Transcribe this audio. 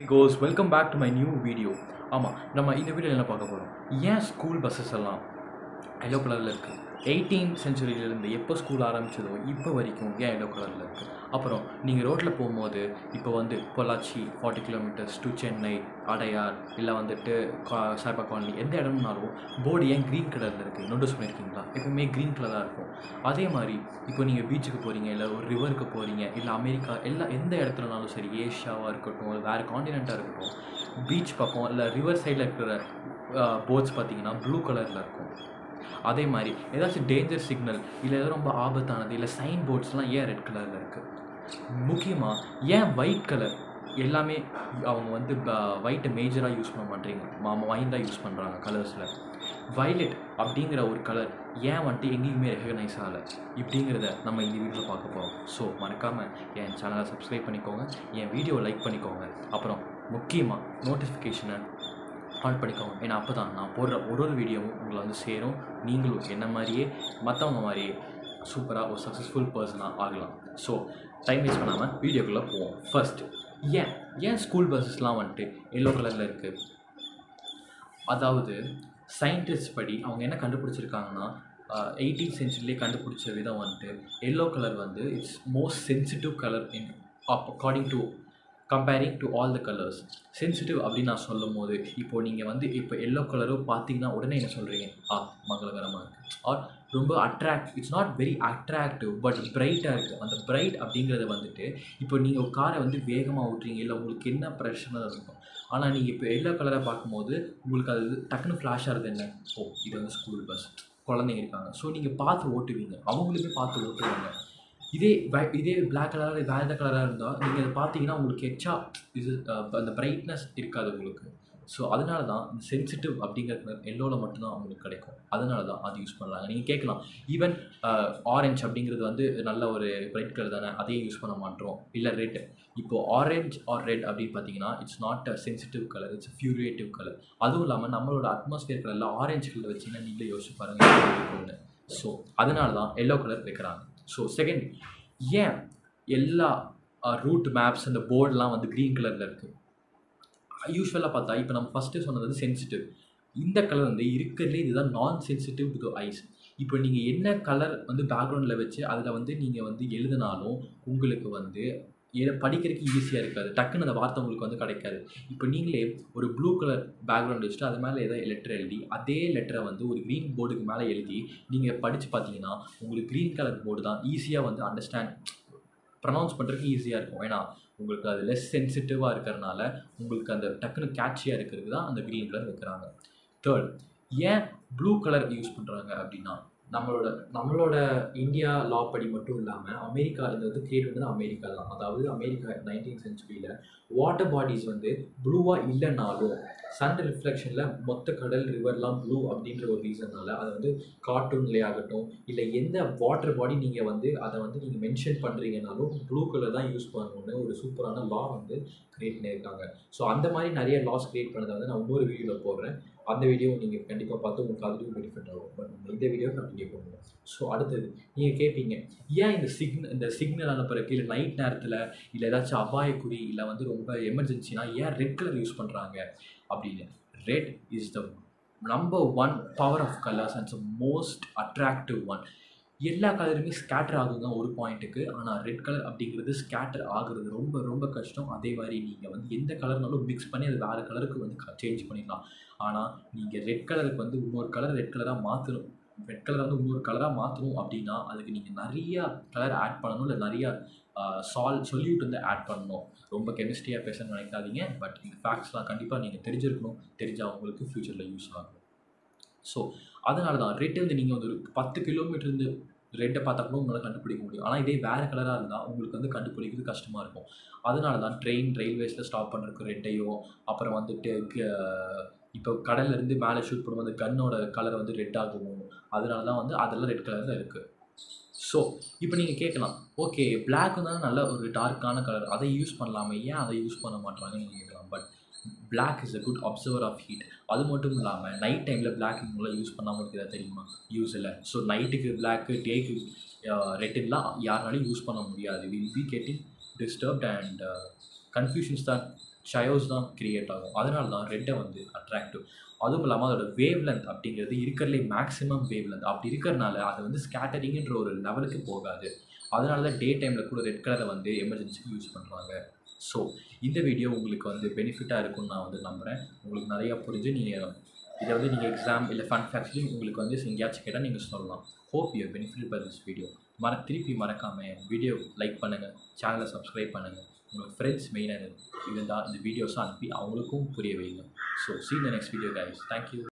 Goes welcome back to my new video. ஆமாம் நம்ம இந்த வீடியோவில் என்ன பார்க்க போகிறோம், ஏன் ஸ்கூல் பஸ்ஸஸ் எல்லாம் எல்லோ கலரில் இருக்குது. 18th சென்ச்சுரியிலேருந்து எப்போ ஸ்கூல் ஆரம்பிச்சதோ இப்போ வரைக்கும் ஏன் எல்லோ கலரில் இருக்குது. அப்புறம் நீங்கள் ரோட்டில் போகும்போது இப்போ வந்து பொள்ளாச்சி 40 கிலோமீட்டர்ஸ் டு சென்னை, அடையார், இல்லை வந்துட்டு சாய்பா காலனி, எந்த இடம்னாலும் போர்டு ஏன் க்ரீன் கலரில் இருக்குது நோட்டீஸ் பண்ணியிருக்கீங்களா? எப்பவுமே க்ரீன் கலராக இருக்கும். அதே மாதிரி இப்போ நீங்கள் பீச்சுக்கு போகிறீங்க, இல்லை ஒரு ரிவருக்கு போகிறீங்க, இல்லை அமெரிக்கா, எந்த இடத்துலனாலும் சரி, ஏஷியாவாக இருக்கட்டும், இல்லை வேறு காண்டினெண்ட்டாக இருக்கட்டும், பீச் பக்கம் இல்லை ரிவர் சைடில் இருக்கிற போர்ட்ஸ் பார்த்தீங்கன்னா ப்ளூ கலரில் இருக்கும். அதே மாதிரி ஏதாச்சும் டேஞ்சர் சிக்னல் இல்லை ஏதோ ரொம்ப ஆபத்தானது இல்லை சைன் போர்ட்ஸ்லாம் ஏன் ரெட் கலரில் இருக்குது? முக்கியமாக ஏன் ஒயிட் கலர் எல்லாமே அவங்க வந்து ஒயிட்டை மேஜராக யூஸ் பண்ண மாட்டேங்க, மைண்டாக யூஸ் பண்ணுறாங்க கலர்ஸில். வயலட் அப்படிங்கிற ஒரு கலர் ஏன் வந்துட்டு எங்கேயுமே ரெகக்னைஸ் ஆகலை இப்படிங்கிறத நம்ம இந்த வீடியோவில் பார்க்க போகிறோம். ஸோ மறக்காமல் என் சேனலை சப்ஸ்கிரைப் பண்ணிக்கோங்க, என் வீடியோவை லைக் பண்ணிக்கோங்க, அப்புறம் முக்கியமாக நோட்டிஃபிகேஷனை ஆன் பண்ணிக்கோங்க. ஏன்னா அப்போ தான் நான் போடுற ஒரு வீடியோவும் உங்களை வந்து சேரும். நீங்களும் என்ன மாதிரியே மற்றவங்க மாதிரியே சூப்பராக ஒரு சக்ஸஸ்ஃபுல் பர்சனாக ஆகலாம். ஸோ டைம் வேஸ்ட் பண்ணாமல் வீடியோக்குள்ளே போவோம். ஃபர்ஸ்ட், ஏன் ஸ்கூல் பஸ்ஸஸ்லாம் வந்துட்டு எல்லோ கலரில் இருக்குது? அதாவது சயின்டிஸ்ட் படி அவங்க என்ன கண்டுபிடிச்சிருக்காங்கன்னா, 18th சென்ச்சுரியிலே கண்டுபிடிச்ச விதம் வந்துட்டு எல்லோ கலர் வந்து it's most sensitive colour in according to comparing to all the colours. Sensitive அப்படின்னு நான் சொல்லும் போது இப்போது நீங்கள் வந்து இப்போ எல்லோ கலரும் பார்த்தீங்கன்னா உடனே என்ன சொல்கிறீங்க, மங்களகரமாக இருக்குது, ஆர் ரொம்ப it's not very attractive but பிரைட்டாக இருக்குது. அந்த பிரைட் அப்படிங்கிறத வந்துட்டு இப்போ நீங்கள் ஒரு காரை வந்து வேகமாக ஓட்டுறீங்க, இல்லை உங்களுக்கு என்ன பிரச்சனை இருக்கும், ஆனால் நீங்கள் இப்போ எல்லோ கலரை பார்க்கும்போது உங்களுக்கு அது டக்குன்னு ஃப்ளாஷ் ஆகிறது என்ன, இது வந்து ஸ்கூல் பஸ், குழந்தைங்க இருக்காங்க, ஸோ நீங்கள் பார்த்து ஓட்டுவீங்க, அவங்களுமே பார்த்து ஓட்டுவாங்க. இதே பிளாக் கலராக வேறு எந்த கலராக இருந்தால் நீங்கள் அதை பார்த்தீங்கன்னா உங்களுக்கு எக்ஸ்ட்ரா அந்த பிரைட்னஸ் இருக்காது உங்களுக்கு. ஸோ அதனால தான் இந்த சென்சிட்டிவ் அப்படிங்கிற கலர் எல்லோவில் மட்டும்தான் உங்களுக்கு கிடைக்கும். அதனால தான் அது யூஸ் பண்ணலாங்க. நீங்கள் கேட்கலாம், ஈவன் ஆரஞ்ச் அப்படிங்கிறது வந்து நல்ல ஒரு பிரைட் கலர் தானே, அதையும் யூஸ் பண்ண மாட்டோம், இல்லை ரெட். இப்போது ஆரஞ்ச் ஆர் ரெட் அப்படின்னு பார்த்தீங்கன்னா it's not a sensitive colour, it's a furiative colour. அதுவும் இல்லாமல் நம்மளோட அட்மாஸ்பியர் கலரில் ஆரஞ்சு கலர் வச்சிங்கன்னா நீங்களே யோசிச்சு பாருங்கள். ஸோ அதனால தான் எல்லோ கலர் வைக்கிறாங்க. ஸோ செகண்ட், ஏன் எல்லா ரூட் மேப்ஸ் அந்த போர்டெலாம் வந்து க்ரீன் கலரில் இருக்குது? யூஸ்வலாக பார்த்தா இப்போ நம்ம ஃபஸ்ட்டு சொன்னது வந்து சென்சிட்டிவ். இந்த கலர் வந்து இருக்கிறதுலே இதுதான் நான் சென்சிட்டிவ் டு ஐஸ். இப்போ நீங்கள் என்ன கலர் வந்து பேக்ரவுண்டில் வச்சு அதில் வந்து நீங்கள் வந்து எழுதினாலும் உங்களுக்கு வந்து படிக்கிறதுக்கு ஈஸியாக இருக்காது, டக்குன்னு அந்த வார்த்தை உங்களுக்கு வந்து கிடைக்காது. இப்போ நீங்களே ஒரு ப்ளூ கலர் பேக்ரவுண்ட் வச்சுட்டு அது மேலே ஏதாவது லெட்டர் எழுதி அதே லெட்டரை வந்து ஒரு க்ரீன் போர்டுக்கு மேலே எழுதி நீங்கள் படித்து பார்த்தீங்கன்னா உங்களுக்கு க்ரீன் கலர் போர்டு தான் ஈஸியாக வந்து ப்ரொனவுன்ஸ் பண்ணுறதுக்கு ஈஸியாக இருக்கும். ஏன்னா உங்களுக்கு அது லெஸ் சென்சிட்டிவாக இருக்கிறதுனால உங்களுக்கு அந்த டக்குன்னு கேட்சியாக இருக்கிறது தான் அந்த க்ரீன் கலர் வைக்கிறாங்க. தேர்ட், ஏன் ப்ளூ கலர் யூஸ் பண்ணுறாங்க அப்படின்னா, நம்மளோட இந்தியா லா படி மட்டும் இல்லாமல் அமெரிக்கா இது வந்து கிரியேட் பண்ணது அமெரிக்கா தான். அதாவது அமெரிக்கா 19th சென்ச்சுரியில் வாட்டர் பாடிஸ் வந்து ப்ளூவாக இல்லைனாலும் சன் ரிஃப்ளெக்ஷனில் மொத்த கடல் ரிவர்லாம் ப்ளூ அப்படின்ற ஒரு ரீசன்னால அதை வந்து கார்ட்டூன்லேயே ஆகட்டும், இல்லை எந்த வாட்டர் பாடி நீங்கள் வந்து அதை வந்து நீங்கள் மென்ஷன் பண்ணுறீங்கனாலும் ப்ளூ கலர் தான் யூஸ் பண்ணணும்னு ஒரு சூப்பரான லா வந்து க்ரியேட் பண்ணியிருக்காங்க. ஸோ அந்த மாதிரி நிறைய லாஸ் க்ரியேட் பண்ணதை வந்து நான் இன்னொரு வீடியோவில் போடுறேன். அந்த வீடியோ நீங்கள் கண்டிப்பாக பார்த்து உங்களுக்கு அதுவும் பெனிஃபிட் ஆகும். பட் இந்த வீடியோ கண்டிப்பாக பண்ணுவோம். ஸோ அடுத்தது நீங்கள் கேட்பீங்க, ஏன் இந்த சிக்னல் அனுப்புறதுக்கு இல்லை நைட் நேரத்தில் இல்லை ஏதாச்சும் அபாயக்குறி இல்லை வந்து ரொம்ப எமர்ஜென்சினா ஏன் ரெட் கலர் யூஸ் பண்ணுறாங்க அப்படின்னு. Red is the number 1 power of colours and most attractive one. எல்லா கலருமே ஸ்கேட்டர் ஆகுங்க ஒரு பாயிண்ட்டுக்கு, ஆனால் ரெட் கலர் அப்படிங்கிறது ஸ்கேட்டர் ஆகுறது ரொம்ப ரொம்ப கஷ்டம். அதே மாதிரி நீங்கள் வந்து எந்த கலர்னாலும் மிக்ஸ் பண்ணி அது வேறு கலருக்கு வந்து சேஞ்ச் பண்ணிடலாம். ஆனால் நீங்கள் ரெட் கலருக்கு வந்து இன்னொரு கலர் ரெட் கலரை வந்து இன்னொரு கலராக மாற்றணும் அப்படின்னா அதுக்கு நீங்கள் நிறையா கலர் ஆட் பண்ணணும், இல்லை நிறையா சொல்யூட் வந்து ஆட் பண்ணணும். ரொம்ப கெமிஸ்ட்ரியாக பேசணும்னு நினைக்காதீங்க, பட் இந்த ஃபேக்ட்ஸ்லாம் கண்டிப்பாக நீங்கள் தெரிஞ்சிருக்கணும், தெரிஞ்சால் உங்களுக்கு ஃப்யூச்சரில் யூஸ் ஆகும். ஸோ அதனால தான் ரெட் வந்து நீங்கள் வந்து ஒரு 10 கிலோமீட்டர் இருந்து ரெட்டை பார்த்தா கூட உங்களால் கண்டுபிடிக்க முடியும். ஆனால் இதே வேறு கலராக இருந்தால் உங்களுக்கு வந்து கண்டுபிடிக்கிறது கஷ்டமாக இருக்கும். அதனால தான் ரயில்வேஸில் ஸ்டாப் பண்ணுறதுக்கு ரெட்டையோ, அப்புறம் வந்துட்டு இப்போ கடல்லேருந்து மேலே ஷூட் பண்ணும்போது கன்னோட கலர் வந்து ரெட் ஆகும். அதனால தான் வந்து அதெல்லாம் ரெட் கலரில் இருக்குது. ஸோ இப்போ நீங்கள் கேட்கலாம், ஓகே பிளாக் வந்து நல்ல ஒரு டார்க்கான கலர், அதை யூஸ் பண்ணலாமே, ஏன் அதை யூஸ் பண்ண மாட்டாங்கன்னு நீங்கள் கேட்கலாம். But black is a good observer of heat. அது மட்டும் இல்லாமல் நைட் டைமில் பிளாக் உங்களால் யூஸ் பண்ணாமல் இருக்கிறதா தெரியுமா? யூஸ் இல்லை. ஸோ நைட்டுக்கு பிளாக்கு, டேக்கு ரெட்டுலாம் யாருனாலையும் யூஸ் பண்ண முடியாது. Will be getting disturbed and confusions தான் ஷயோஸ் தான் கிரியேட் ஆகும். அதனால தான் ரெட்டை வந்து அட்ராக்டிவ். அதுவும் இல்லாமல் அதோட வேவ் லென்த் அப்படிங்கிறது இருக்கிறதுலே மேக்ஸிமம் வேவ் லென்த். அப்படி இருக்கிறனால அது வந்து ஸ்கேட்டரிங்குன்ற ஒரு லெவலுக்கு போகாது. அதனால தான் டே டைமில் கூட ரெட் கலரை வந்து எமர்ஜென்சிக்கு யூஸ் பண்ணுறாங்க. ஸோ இந்த வீடியோ உங்களுக்கு வந்து பெனிஃபிட்டாக இருக்கும்னு நான் வந்து நம்புகிறேன். உங்களுக்கு நிறையா புரிஞ்சு நீங்கள் இதை வந்து நீங்கள் எக்ஸாம் இல்லை ஃபன் ஃபேக்ட்ஸ்லையும் உங்களுக்கு வந்து எங்கேயாச்சும் கேட்டால் நீங்கள் சொல்லலாம். Hope you benefit by this video. திருப்பி மறக்காமல் வீடியோ லைக் பண்ணுங்கள், சேனலை சப்ஸ்கிரைப் பண்ணுங்கள். உங்கள் ஃப்ரெண்ட்ஸ் மெயினாக இருந்தால் இந்த வீடியோஸை அனுப்பி அவங்களுக்கும் புரிய வைங்க. So see you in the next video guys. Thank you.